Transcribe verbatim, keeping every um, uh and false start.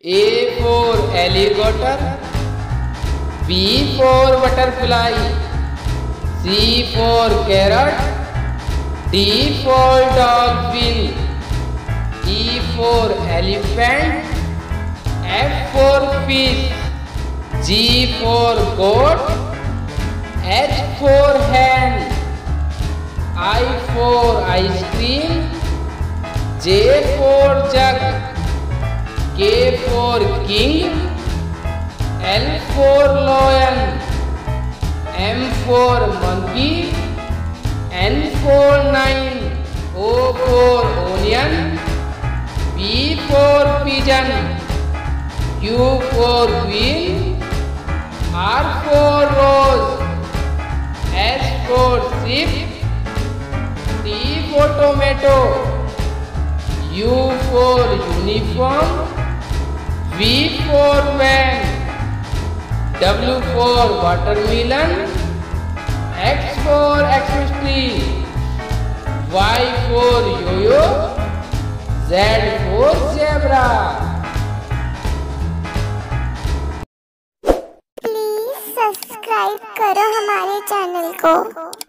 A for alligator, B for butterfly, C for carrot, D for dolphin, E for elephant, F for fish, G for goat, H for hen, I for ice cream, J for jug, K for king, L for lion, M for monkey, N for nine, O for onion, P for pigeon, Q for queen, R for rose, S for sheep, T for tomato, U for uniform, V for van, W for watermelon, X for Xmas tree, Y for yo-yo, Z for zebra. Please subscribe करो हमारे channel को।